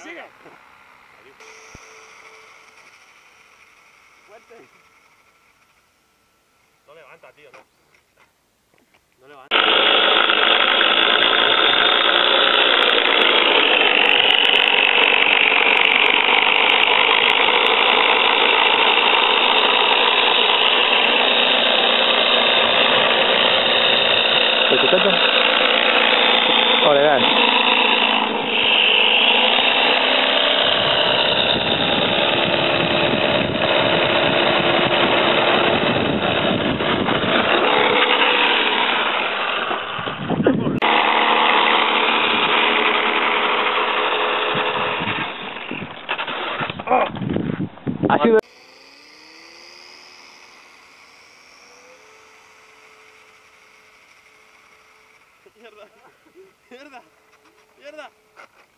sigue. Fuerte. No levanta, tío, no. No levanta. ¿Escuchaste? Ahora, dale. Ha sido... Mierda, mierda, mierda.